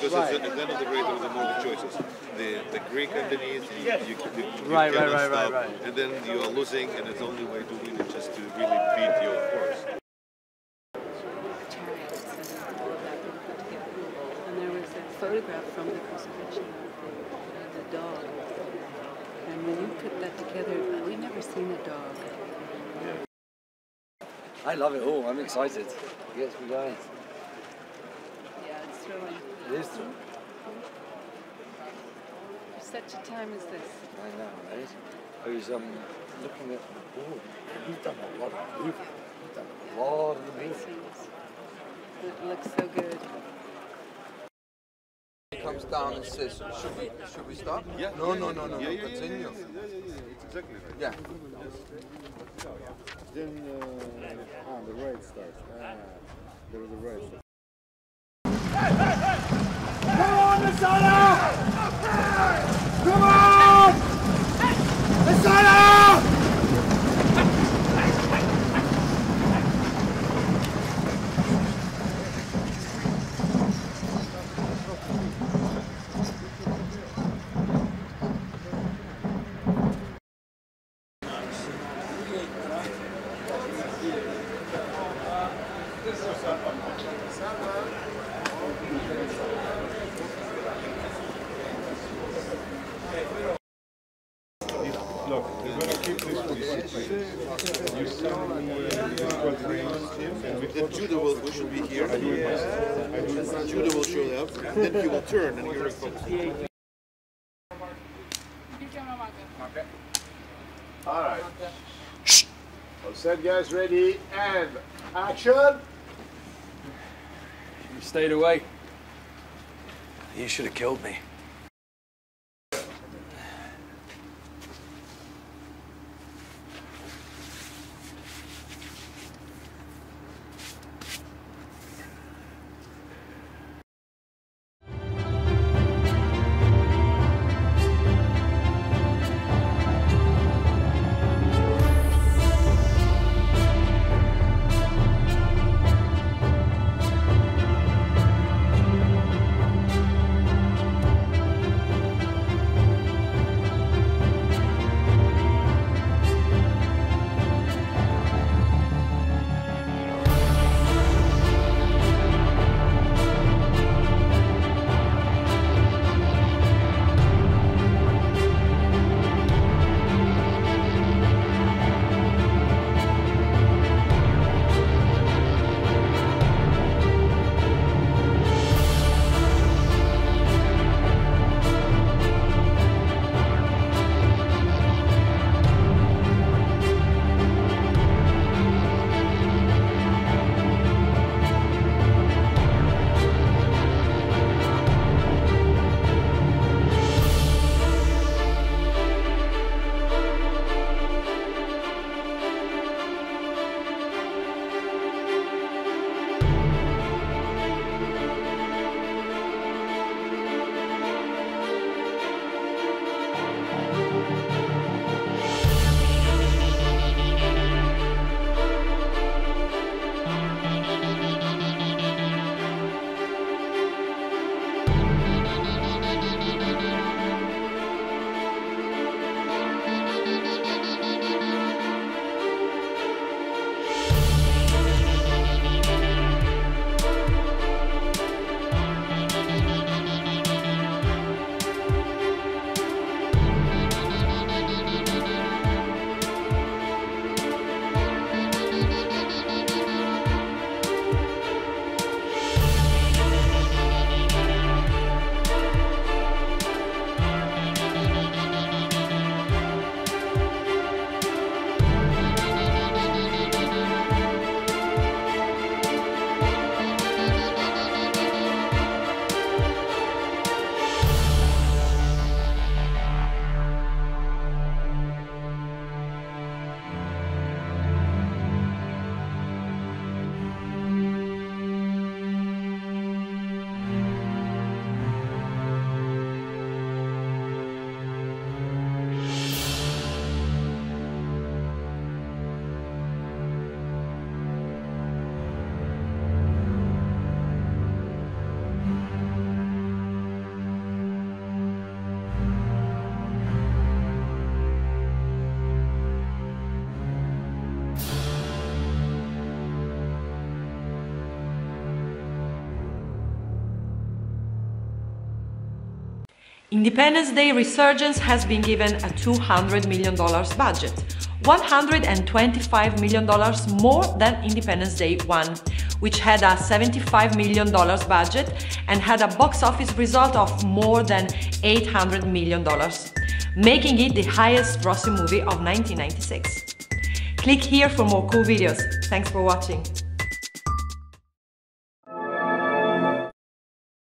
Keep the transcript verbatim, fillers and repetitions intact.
because right. at the end of the raid there are more the choices. The the Greek underneath, you, you, you, you right, cannot right, right, stop, right, right. and then you are losing, and it's the only way to win is just to really beat your horse. And there was a photograph from the crucifixion of the dog. And when you put that together, we've never seen a dog. I love it all. I'm excited. It gets me going. Yeah, it's thrilling. It is thrilling. For such a time as this. I know, right? I was um, looking at the board. We've done a lot of moving. We've done a lot of the moving. It looks so good. He comes down and says, should we, should we stop? Yeah. No, no, no, no, yeah, no, yeah, continue. Yeah, yeah, yeah, yeah, yeah. It's exactly right. Yeah. Then, uh, ah, the raid starts. Ah, there was a raid start. Come on, Messiah! Come on! Messiah! Look, we're going to keep this one. You send me Then Judah will, we should be here. Yeah. Judah will show up, and then he will turn and you're refocused. All right. All set, guys, ready, and action! You stayed away. You should have killed me. Independence Day Resurgence has been given a two hundred million dollars budget, one hundred twenty-five million dollars more than Independence Day one, which had a seventy-five million dollars budget and had a box office result of more than eight hundred million dollars, making it the highest grossing movie of nineteen ninety-six. Click here for more cool videos. Thanks for watching.